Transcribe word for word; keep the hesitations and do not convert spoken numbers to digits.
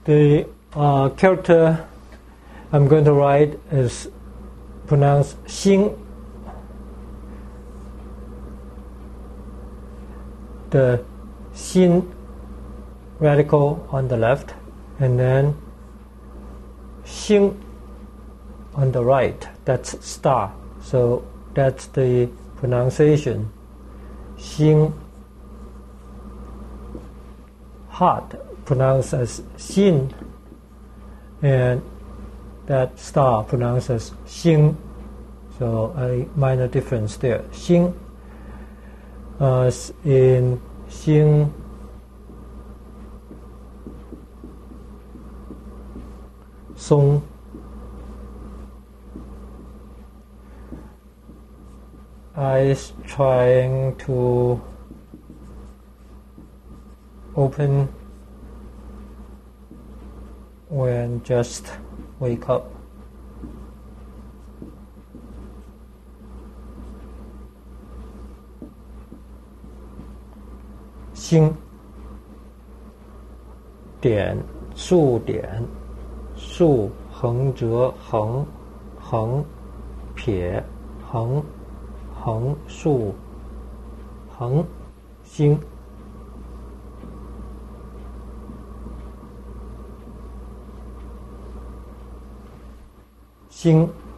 the uh, character I'm going to write is pronounced xing. The xin radical on the left, and then xing on the right. That's star. So that's the pronunciation. Xing. Hot pronounced as xin, and that star pronounced as xing. So a minor difference there. Xing. Uh, in xing song, I is trying to open when just wake up.星点竖点竖横折横横撇横横竖横星星